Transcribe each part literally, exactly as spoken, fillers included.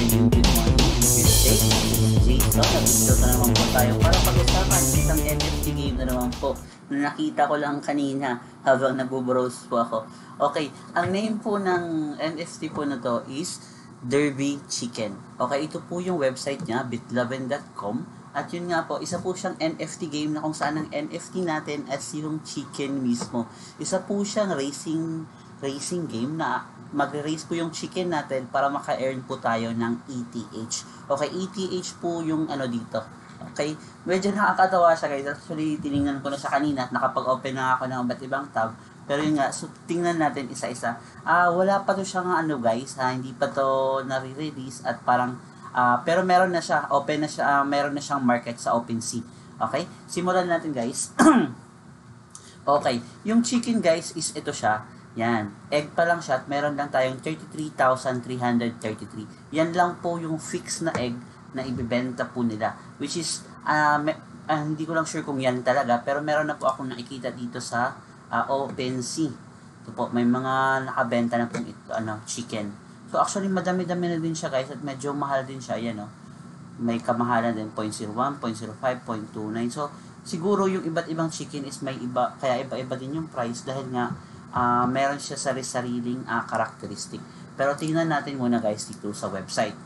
afternoon, good morning, good day. This is Jason. Nandito na naman po tayo para pag-usapan isang N F T game na naman po na nakita ko lang kanina habang nagbo-browse po ako. Okay, ang name po ng N F T po na to is Derby Chicken. Okay, ito po yung website niya, bitloven dot com. At yun nga po, isa po siyang N F T game na kung saan ang N F T natin as yung chicken mismo. Isa po siyang racing racing game na mag-race po yung chicken natin para maka-earn po tayo ng E T H. Okay, E T H po yung ano dito. Okay, medyo nakakatawa siya guys. Actually, tiningnan ko na siya kanina at nakapag-open na ako ng iba't ibang tab. Pero yun nga, so tingnan natin isa-isa. Ah, wala pa to siya nga ano guys, ha? Hindi pa to nare-release at parang ah, pero meron na siya, open na siya, ah, meron na siyang market sa OpenSea. Okay? Simulan natin guys. Okay, yung chicken guys is ito siya. Yan, egg pa lang siya at meron lang tayong thirty-three thousand three hundred thirty-three. Yan lang po yung fix na egg na ibibenta po nila. Which is, uh, me, uh, hindi ko lang sure kung yan talaga, pero meron na po akong nakikita dito sa uh, OpenSea. Ito po, may mga nakabenta na pong ito, ano, chicken. So actually, madami-dami na din siya guys at medyo mahal din siya. Yan o, may kamahalan din, zero point zero one, zero point zero five, zero point two nine. So, siguro yung iba't ibang chicken is may iba, kaya iba-iba din yung price dahil nga, Uh, meron siya sarili-sariling uh, characteristic. Pero tingnan natin muna guys dito sa website.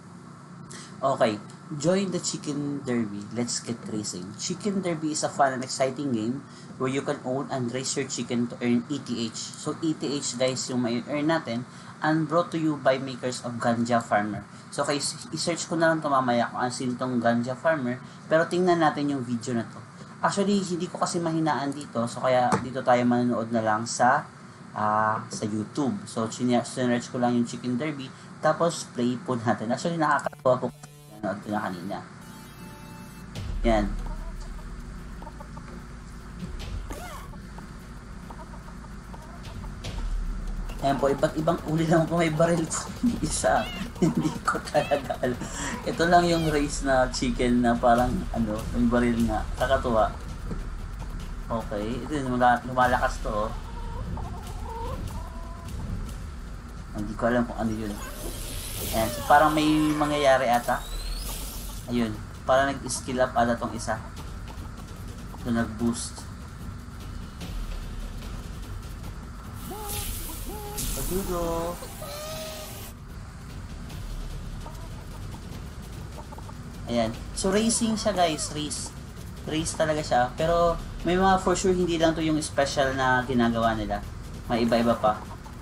Okay, join the Chicken Derby. Let's get racing. Chicken Derby is a fun and exciting game where you can own and race your chicken to earn E T H. So E T H guys yung may earn natin and brought to you by makers of Ganja Farmer. So okay, i-search ko na lang ito mamaya kung ano itong Ganja Farmer. Pero tingnan natin yung video na to. Actually, hindi ko kasi mahinaan dito. So, kaya dito tayo manonood na lang sa uh, sa YouTube. So, sinerch ko lang yung Chicken Derby. Tapos, play po natin. Actually, nakakatawa po. Nanood ko na kanina. Yan. Ayan po, iba't ibang uli lang po may baril po. Isa. Hindi ko talaga alam. Ito lang yung race na chicken na parang ano, may baril nga. Kakatuwa. Okay. Ito yung lumalakas to. Oh. Hindi ko alam kung ano yun. Ayan. So, parang may mangyayari ata. Ayun. Parang nag-skill up ata tong isa. So, nag-boost. Padudo. Ayan. So, racing siya guys. Race. Race talaga siya. Pero, may mga for sure hindi lang to yung special na ginagawa nila. May iba-iba pa.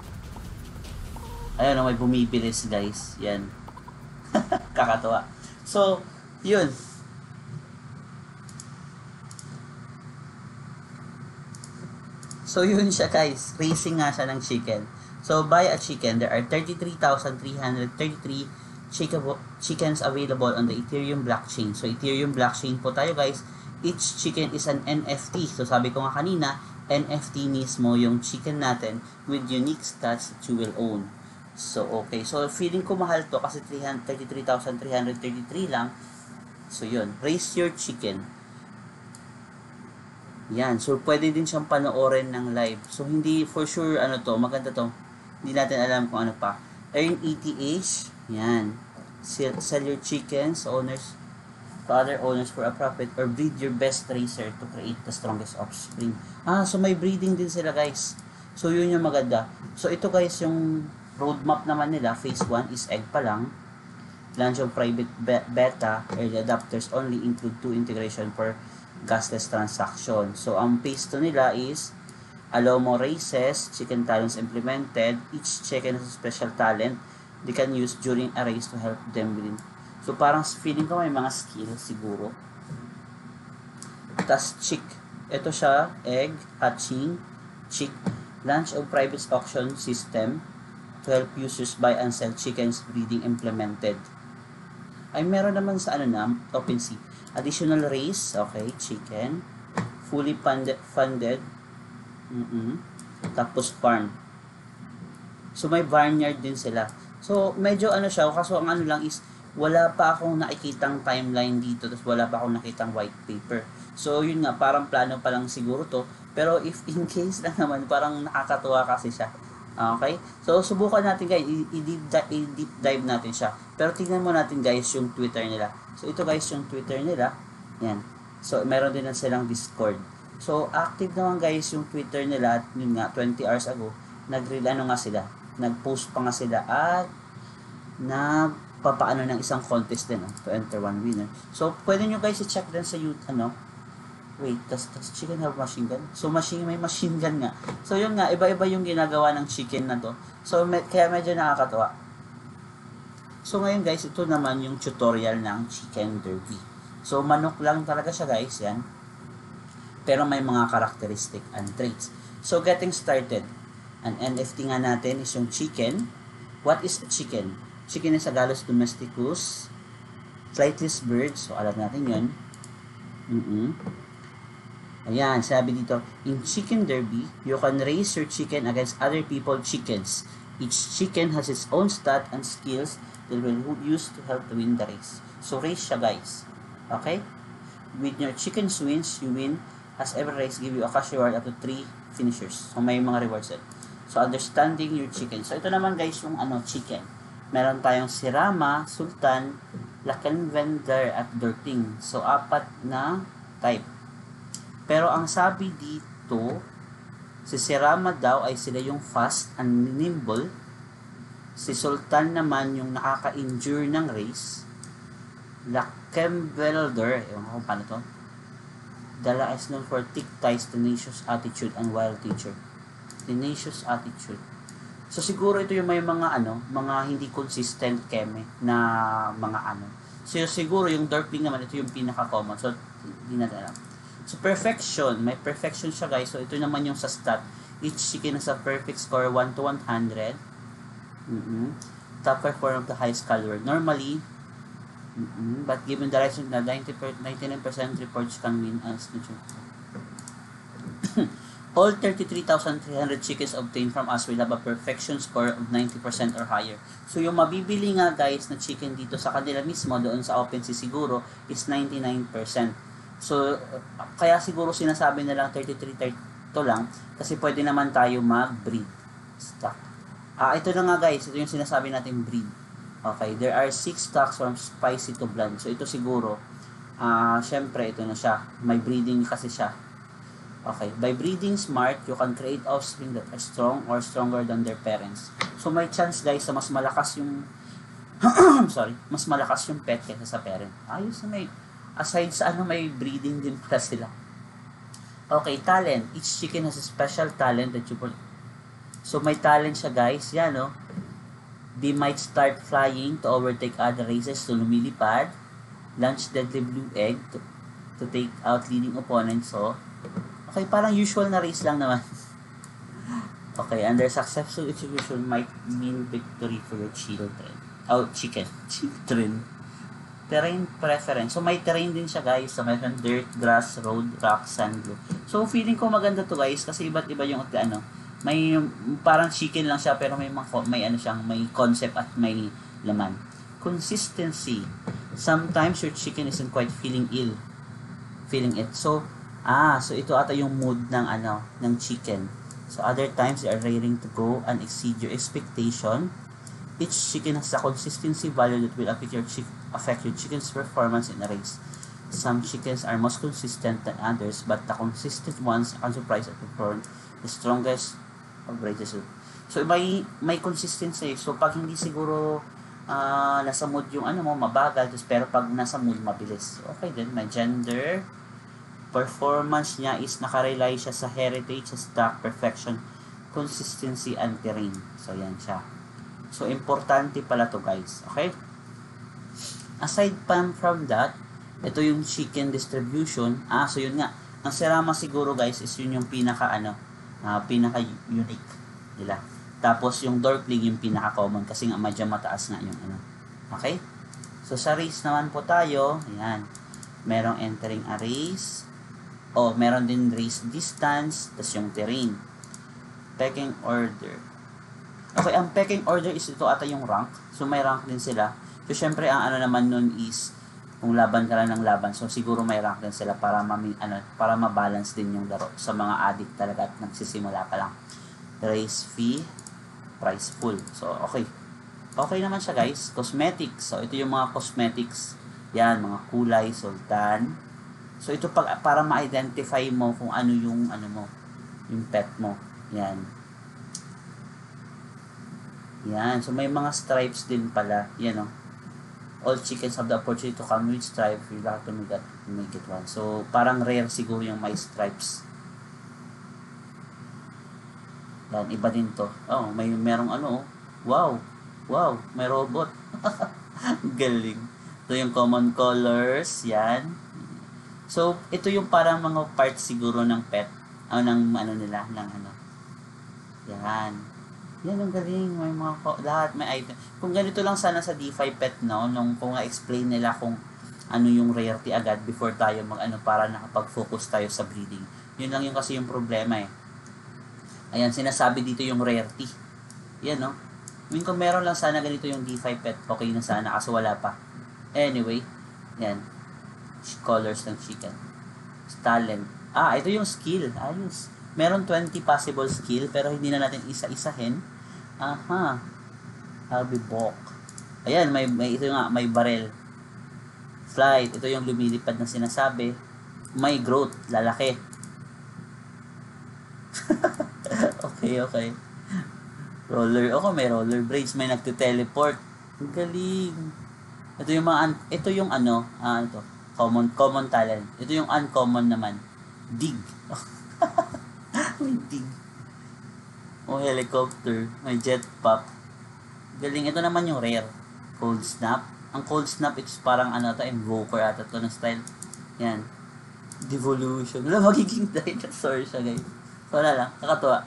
Ayan, may bumibilis guys. Yan. Kakatawa. So, yun. So, yun siya guys. Racing nga siya ng chicken. So, buy a chicken. There are thirty-three thousand three hundred thirty-three chickens available on the Ethereum blockchain. So, Ethereum blockchain po tayo guys. Each chicken is an N F T. So, sabi ko nga kanina, N F T mismo yung chicken natin with unique stats that you will own. So, okay. So, feeling ko mahal to kasi thirty-three thousand three hundred thirty-three lang. So, yun. Raise your chicken. Yan. So, pwede din siyang panoorin ng live. So, hindi for sure, ano to, maganda to. Hindi natin alam kung ano pa. Earn E T H. Yan. Sell, sell your chickens, owners, to other owners for a profit, or breed your best racer to create the strongest offspring. Ah, so may breeding din sila guys. So, yun yung maganda. So, ito guys, yung roadmap naman nila, phase one is egg pa lang. Launch of private be beta, early adopters only include two integration for gasless transaction. So, ang phase two nila is allow more races, chicken talents implemented. Each chicken has a special talent they can use during a race to help them win. So, parang feeling ko may mga skills siguro. Tas chick. Ito siya, egg, hatching, chick. Launch of private auction system to help users buy and sell chickens breeding implemented. Ay, meron naman sa ano na, OpenSea. Additional race, okay, chicken. Fully funded, funded. Mm-mm. Tapos farm. So, may barnyard din sila. So, medyo ano siya, kaso ang ano lang is, wala pa akong nakikitang timeline dito, tapos wala pa akong nakitang white paper. So, yun nga, parang plano pa lang siguro to. Pero if in case lang naman, parang nakakatuwa kasi siya. Okay? So, subukan natin guys, i-deep dive, i-deep dive natin siya. Pero tingnan mo natin guys yung Twitter nila. So, ito guys yung Twitter nila. Yan. So, meron din na silang Discord. So, active naman guys yung Twitter nila at yun nga, twenty hours ago, nag-reel ano nga sila. Nag-post pa nga sila at nagpapaano ng isang contest din, no? To enter one winner. So, pwede nyo guys i-check din sa YouTube, ano, wait, does, does chicken have machine gun? So, machine, may machine gun nga. So, yun nga, iba-iba yung ginagawa ng chicken na to. So, med, kaya medyo nakakatuwa. So, ngayon guys, ito naman yung tutorial ng chicken derby. So, manok lang talaga siya guys, yan. Pero may mga characteristic and traits. So, getting started. An N F T nga natin is yung chicken. What is a chicken? Chicken is Agalus domesticus, flightless bird. So, alam natin yun. Mm-mm. Ayan, sabi dito, in chicken derby, you can race your chicken against other people's chickens. Each chicken has its own stat and skills that will use to help to win the race. So, race siya, guys. Okay? With your chicken's wins, you win. As every race, give you a cash reward up to three finishers. So, may mga rewards din. So, understanding your chicken. So, ito naman, guys, yung ano, chicken. Meron tayong si Rama, Sultan, Lakenvender, at Dorting. So, apat na type. Pero ang sabi dito, si Sirama daw ay sila yung fast and nimble. Si Sultan naman yung nakaka-endure ng race. Lakembelder, ewan ko kung paano to. Dala is known for thick ties, tenacious attitude, and wild teacher. Tenacious attitude. So siguro ito yung may mga ano, mga hindi consistent keme na mga ano. So siguro yung Dorpling naman, ito yung pinaka-common. So hindi natin alam. So, perfection. May perfection siya, guys. So, ito naman yung sa stat. Each chicken has a perfect score one to one hundred. Mm-hmm. Top performer of the highest caliber. Normally, mm-hmm, but given the rest of the ninety-nine percent reports can win as all thirty-three thousand three hundred chickens obtained from us will have a perfection score of ninety percent or higher. So, yung mabibili nga, guys, na chicken dito sa kanila mismo, doon sa OpenSea siguro, is ninety-nine percent. So, kaya siguro sinasabi na lang thirty-three to lang kasi pwede naman tayo mag-breed. Stock. Ah, ito na nga guys, ito yung sinasabi natin breed. Okay, there are six stocks from spicy to bland. So, ito siguro, ah, syempre, ito na siya. May breeding kasi siya. Okay, by breeding smart, you can create offspring that are strong or stronger than their parents. So, may chance guys na mas malakas yung sorry, mas malakas yung pet kaysa sa parent. Ayos na may aside sa ano, may breeding din pala sila. Okay, talent. Each chicken has a special talent that you put. So, may talent siya, guys. Yan, no? They might start flying to overtake other races to lumilipad. Launch deadly blue egg to, to take out leading opponents. So, okay, parang usual na race lang naman. Okay, and their successful execution might mean victory for your children. Oh, chicken. Children. Terrain preference. So, may terrain din siya, guys. So, may dirt, grass, road, rock, sand, blue. So, feeling ko maganda to, guys, kasi iba't iba yung, ano, may, parang chicken lang siya, pero may, may, ano siyang, may concept at may laman. Consistency. Sometimes your chicken isn't quite feeling ill. Feeling it. So, ah, so ito ata yung mood ng, ano, ng chicken. So, other times, they are raring to go and exceed your expectation. Each chicken has a consistency value that will affect your, chick affect your chicken's performance in a race. Some chickens are most consistent than others, but the consistent ones are surprised at perform the strongest of races. So, may, may consistency. So, pag hindi siguro uh, nasa mood yung ano mo, mabagal, pero pag nasa mood, mabilis. Okay din, may gender. Performance niya is nakarely siya sa heritage, sa stock, perfection, consistency, and terrain. So, yan siya. So, importante pala to, guys. Okay? Aside from, from that, ito yung chicken distribution. Ah, so yun nga. Ang Sirama siguro, guys, is yun yung pinaka, ano, uh, pinaka-unique nila. Tapos, yung Dorpling yung pinaka-common kasi nga medyo mataas na yung, ano. Okay? So, sa race naman po tayo, ayan. Merong entering a race. O, meron din race distance. Tapos yung terrain. Pecking order. Okay, ang pecking order is ito ata yung rank. So, may rank din sila. So, syempre, ang ano naman nun is, kung laban ka lang ng laban, so, siguro may rank din sila para, mami, ano, para mabalance din yung laro sa mga addict talaga at nagsisimula pa lang. Race fee. price full. So, okay. Okay naman siya, guys. Cosmetics. So, ito yung mga cosmetics. Yan, mga kulay, sultan. So, ito pag, para ma-identify mo kung ano yung, ano mo, yung pet mo. Yan. Yan. So, may mga stripes din pala. Yan, o. All chickens have the opportunity to come with stripes. You have to make, that, make it one. So, parang rare siguro yung may stripes. Yan, iba din to. Oh, may merong ano, oh. Wow. Wow, may robot. Galing. Ito yung common colors. Yan. So, ito yung parang mga parts siguro ng pet. O, ng ano nila, ng ano. Yan. Yan ang galing. May mga, lahat may item. Kung ganito lang sana sa D five Pet, no? Nung, kung nga-explain nila kung ano yung rarity agad before tayo mag-ano para nakapag-focus tayo sa breeding. Yun lang yung kasi yung problema eh. Ayan, sinasabi dito yung rarity. Yan, no? I mean, kung meron lang sana ganito yung D five Pet, okay na sana kaso wala pa. Anyway, yan. Colors ng chicken. Talent. Ah, ito yung skill. Ayos. Meron twenty possible skill pero hindi na natin isa-isahin. Aha. Harvey Balk. Ayan, may, may ito nga, may barrel. Flight. Ito yung lumilipad na sinasabi. May growth. Lalaki. Okay, okay. Roller, ako may roller blades, may nagte-teleport. Ang galing. Ito yung mga, ito yung ano, ah, ito, common, common talent. Ito yung uncommon naman. Dig. May dig. O helicopter, may jetpack. Galing, ito naman yung rare. Cold snap. Ang cold snap, it's parang ano ito, invoker ata ito ng style. Yan. Devolution. Wala, magiging dinosaur siya, guys. So, wala lang. Nakatuwa.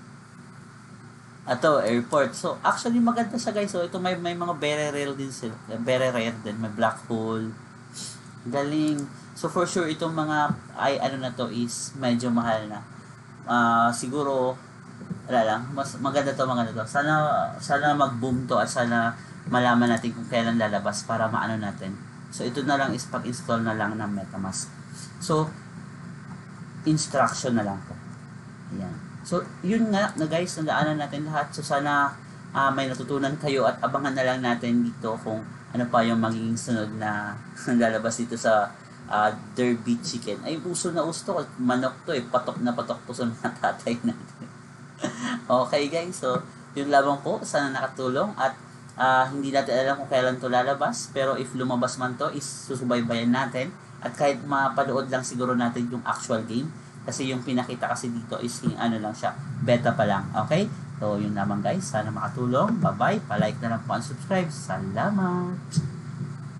Ato, airport. So, actually, maganda siya, guys. So, ito may, may mga very rare din sila. Very rare din. May black hole. Galing. So, for sure, itong mga, ay, ano na to is medyo mahal na. Uh, siguro, wala lang. Mas maganda to, maganda to. Sana, sana mag-boom to at sana malaman natin kung kailan lalabas para maano natin. So, ito na lang is pag-install na lang ng MetaMask. So, instruction na lang po. Ayan. So, yun nga na guys, nandaanan natin lahat. So, sana uh, may natutunan kayo at abangan na lang natin dito kung ano pa yung magiging sunod na lalabas dito sa uh, Derby Chicken. Ay, uso na uso to. Manok to eh. Patok na patok to sa mga tatay natin. Okay guys, so yun lamang po. Sana nakatulong at uh, hindi natin alam kung kailan to lalabas. Pero if lumabas man to, is susubaybayan natin. At kahit mapanood lang siguro natin yung actual game. Kasi yung pinakita kasi dito is yung ano lang siya, beta pa lang. Okay? So, yun naman guys. Sana makatulong. Bye-bye. Pa-like na lang po and subscribe. Salamat!